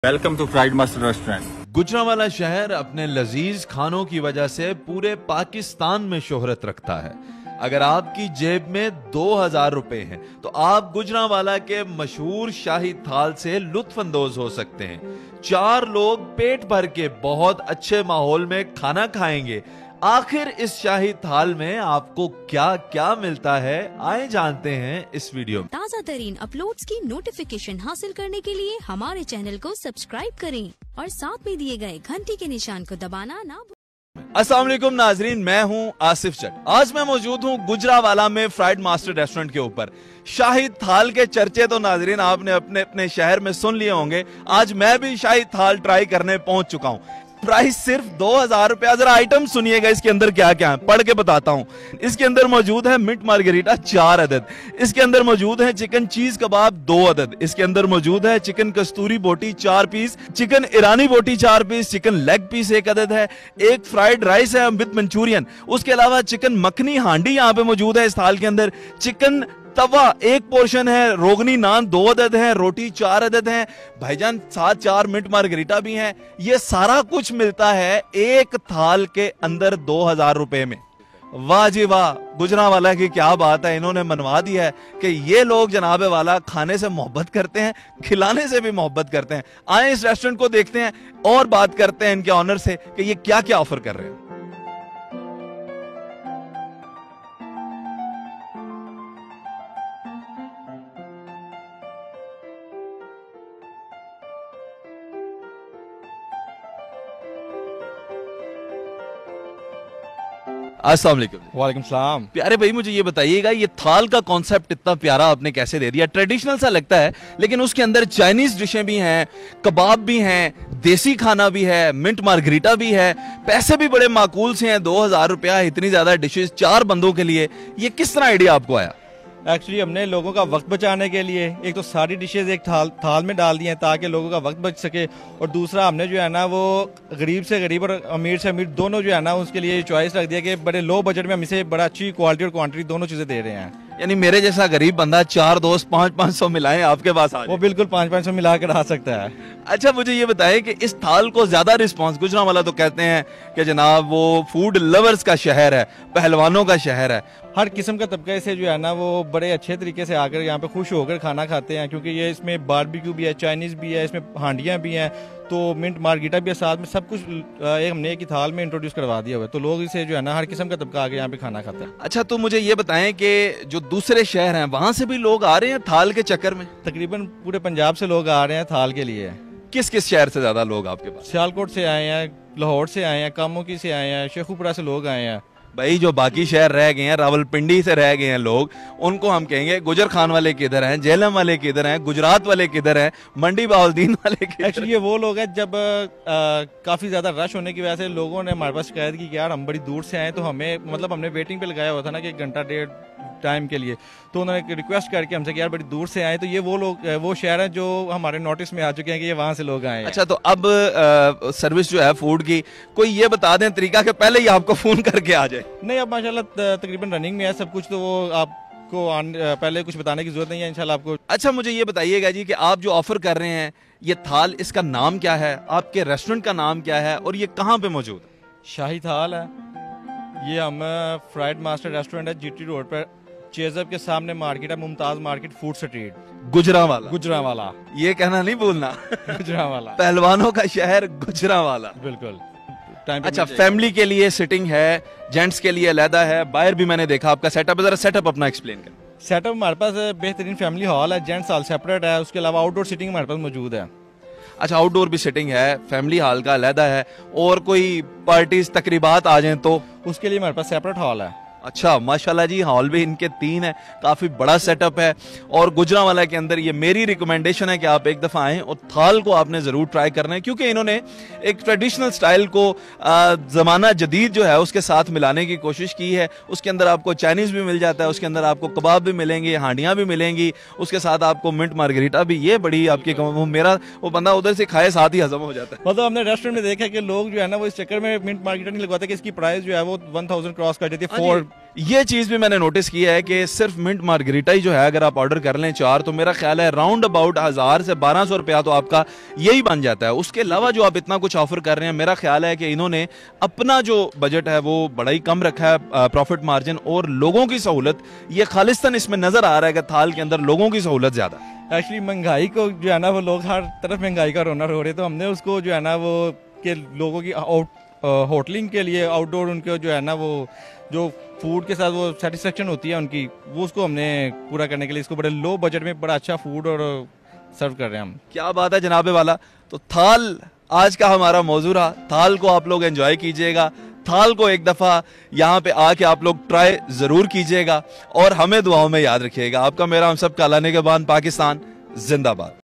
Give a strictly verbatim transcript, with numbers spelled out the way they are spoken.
Welcome to fried master restaurant. Gujranwala शहर अपने लजीज खानों की वजह से पूरे पाकिस्तान में शोहरत रखता है। अगर आपकी जेब में दो हजार रुपए हैं तो आप गुजरांवाला के मशहूर शाही थाल से लुत्फ अंदोज हो सकते हैं। चार लोग पेट भर के बहुत अच्छे माहौल में खाना खाएंगे। आखिर इस शाही थाल में आपको क्या क्या मिलता है, आए जानते हैं इस वीडियो में। ताज़ा तरीन अपलोड्स की नोटिफिकेशन हासिल करने के लिए हमारे चैनल को सब्सक्राइब करें और साथ में दिए गए घंटी के निशान को दबाना ना भूलें। अस्सलाम वालेकुम नाजरीन, मैं हूं आसिफ चक। आज मैं मौजूद हूं गुजरांवाला में फ्राइड मास्टर रेस्टोरेंट के ऊपर। शाही थाल के चर्चे तो नाजरीन आपने अपने अपने शहर में सुन लिए होंगे। आज मैं भी शाही थाल ट्राई करने पहुंच चुका हूं। प्राइस सिर्फ दो हजार रुपया। जरा आइटम सुनिएगा इसके अंदर क्या क्या है, पढ़ के बताता हूं। इसके अंदर मौजूद है मिंट मार्गरीटा चार अदद, इसके अंदर मौजूद है चिकन चीज कबाब दो अदद, इसके अंदर मौजूद है चिकन कस्तूरी बोटी चार पीस, चिकन ईरानी बोटी चार पीस, चिकन लेग पीस एक अदद है, एक फ्राइड राइस है विद मंचूरियन, उसके अलावा चिकन मखनी हांडी यहाँ पे मौजूद है इस थाल के अंदर, चिकन तवा एक पोर्शन है, रोगनी नान दो अदद है, रोटी चार अदद है, भाईजान साथ चार मिंट मार्गरीटा भी हैं। ये सारा कुछ मिलता है एक थाल के अंदर दो हजार रुपए में। वाह जी वाह, गुजरांवाला की क्या बात है, इन्होंने मनवा दिया है कि ये लोग जनाबे वाला खाने से मोहब्बत करते हैं, खिलाने से भी मोहब्बत करते हैं। आए इस रेस्टोरेंट को देखते हैं और बात करते हैं इनके ऑनर से कि ये क्या क्या ऑफर कर रहे हैं। अस्सलाम वालेकुम। वालेकुम सलाम। प्यारे भाई मुझे ये बताइएगा, ये थाल का कॉन्सेप्ट इतना प्यारा आपने कैसे दे दिया? ट्रेडिशनल सा लगता है लेकिन उसके अंदर चाइनीज डिशें भी हैं, कबाब भी हैं, देसी खाना भी है, मिंट मार्गरीटा भी है, पैसे भी बड़े माकूल से हैं। दो हजार रुपया, इतनी ज्यादा डिशेस चार बंदों के लिए, ये किस तरह आइडिया आपको आया? एक्चुअली हमने लोगों का वक्त बचाने के लिए एक तो सारी डिशेज एक थाल थाल में डाल दी हैं ताकि लोगों का वक्त बच सके, और दूसरा हमने जो है ना वो गरीब से गरीब और अमीर से अमीर दोनों जो है ना उसके लिए चॉइस रख दिया कि बड़े लो बजट में हम इसे बड़ा अच्छी क्वालिटी और क्वांटिटी दोनों चीज़ें दे रहे हैं। यानी मेरे जैसा गरीब बंदा चार दोस्त पाँच पाँच सौ मिलाएं आपके पास आ जाए। वो बिल्कुल पाँच पाँच सौ मिला कर आ सकता है। अच्छा मुझे ये बताएं कि इस थाल को ज्यादा रिस्पांस, गुजरांवाला तो कहते हैं कि जनाब वो फूड लवर्स का शहर है, पहलवानों का शहर है। हर किस्म का तबका से जो है ना वो बड़े अच्छे तरीके से आकर यहाँ पे खुश होकर खाना खाते हैं, क्योंकि ये इसमें बारबेक्यू भी है, चाइनीज भी है, इसमें हांडियाँ भी हैं, तो मिंट मार्गरीटा भी है, साथ में सब कुछ एक हमने एक ही थाल में इंट्रोड्यूस करवा दिया हुआ है, तो लोग इसे जो है ना हर किस्म का तबका आके यहाँ पे खाना खाता है। अच्छा तो मुझे ये बताएं कि जो दूसरे शहर हैं वहां से भी लोग आ रहे हैं थाल के चक्कर में? तकरीबन पूरे पंजाब से लोग आ रहे हैं थाल के लिए। किस किस शहर से ज्यादा लोग आपके पास? सियालकोट से आए हैं, लाहौर से आए हैं, कामोकी से आए हैं, शेखुपुरा से लोग आए हैं। भाई जो बाकी शहर रह गए हैं, रावलपिंडी से रह गए हैं लोग, उनको हम कहेंगे गुजर खान वाले किधर हैं, जेलम वाले किधर हैं, गुजरात वाले किधर हैं, मंडी बाउद्दीन वाले किधर? एक्चुअली ये वो लोग हैं जब आ, काफी ज्यादा रश होने की वजह से लोगों ने हमारे पास शिकायत की कि यार हम बड़ी दूर से आए, तो हमें मतलब हमने वेटिंग पे लगाया हुआ था ना कि एक घंटा डेढ़ टाइम के लिए, तो उन्होंने रिक्वेस्ट करके हमसे कि यार बड़ी दूर से आए, तो ये वो लोग वो शहर हैं जो हमारे नोटिस में आ चुके हैं कि ये वहां से लोग आए हैं। अच्छा तो अब आ, सर्विस जो है फूड की, कोई ये बता दें तरीका के पहले ही आपको फोन करके आ जाए? नहीं, अब माशाल्लाह तकरीबन रनिंग में है सब कुछ, तो वो आपको पहले कुछ बताने की जरूरत नहीं है इंशाल्लाह आपको। अच्छा मुझे ये बताइएगा जी कि आप जो ऑफर कर रहे हैं ये थाल, इसका नाम क्या है, आपके रेस्टोरेंट का नाम क्या है और ये कहाँ पे मौजूद है? शाही थाल है ये, हम फ्राइड मास्टर रेस्टोरेंट है जीटी रोड पर, चेजब के सामने मार्केट है, Mumtaz market food street, Gujranwala. Gujranwala ये कहना नहीं भूलना। गुजरांवाला पहलवानों का शहर गुजरांवाला। बिल्कुल। अच्छा फैमिली के लिए सिटिंग है, जेंट्स के लिए अलहदा है, बाहर भी मैंने देखा आपका सेटअप है, जरा सेटअप अपना एक्सप्लेन कर। सेटअप हमारे पास बेहतरीन फैमिली हॉल है, जेंट्स हॉल सेपरेट है, उसके अलावा आउटडोर सिटिंग हमारे पास मौजूद है। अच्छा आउटडोर भी सिटिंग है, फैमिली हॉल का अलहदा है, और कोई पार्टीज तकरीबात आ जाएं तो उसके लिए हमारे पास सेपरेट हॉल है। अच्छा माशाल्लाह जी, हॉल भी इनके तीन है, काफी बड़ा सेटअप है। और गुजरांवाला के अंदर ये मेरी रिकमेंडेशन है कि आप एक दफा आएं और थाल को आपने जरूर ट्राई करना है, क्योंकि इन्होंने एक ट्रेडिशनल स्टाइल को आ, जमाना जदीद जो है उसके साथ मिलाने की कोशिश की है। उसके अंदर आपको चाइनीज भी मिल जाता है, उसके अंदर आपको कबाब भी मिलेंगे, हांडियां भी मिलेंगी, उसके साथ आपको मिंट मार्गरीटा भी। ये बड़ी आपकी वो मेरा वो बंदा उधर से खाए साथ ही हजम हो जाता है। मतलब हमने रेस्टोरेंट में देखा कि लोग जो है ना वो इस चक्कर में मिंट मार्गरीटा नहीं लगवाते कि इसकी प्राइस जो है वो वन थाउजेंड क्रॉस कर जाती है, फोर ये चीज भी मैंने नोटिस की है कि सिर्फ मिंट मार्गरीटा ही जो है अगर आप ऑर्डर कर लें चार, तो मेरा ख्याल है राउंड अबाउट हजार से बारह सौ रुपया तो आपका यही बन जाता है। उसके अलावा जो आप इतना कुछ ऑफर कर रहे हैं, मेरा ख्याल है कि इन्होंने अपना जो बजट है वो बड़ा ही कम रखा है, प्रॉफिट मार्जिन और लोगों की सहूलत, ये खालिस्तान इसमें नजर आ रहा है कि थाल के अंदर लोगों की सहूलत ज्यादा है। एक्चुअली महंगाई को जो है ना, वो लोग हर तरफ महंगाई का रोना रो रहे, तो हमने उसको जो है ना वो के लोगों की आउट होटलिंग के लिए आउटडोर उनके जो है ना वो जो फूड के साथ वो सेटिस्फेक्शन होती है उनकी, वो उसको हमने पूरा करने के लिए इसको बड़े लो बजट में बड़ा अच्छा फूड और सर्व कर रहे हैं हम। क्या बात है जनाबे वाला। तो थाल आज का हमारा मौजू रहा। थाल को आप लोग एंजॉय कीजिएगा, थाल को एक दफा यहाँ पे आके आप लोग ट्राई जरूर कीजिएगा और हमें दुआओं में याद रखिएगा। आपका मेरा हम सब का लाने के बाद पाकिस्तान जिंदाबाद।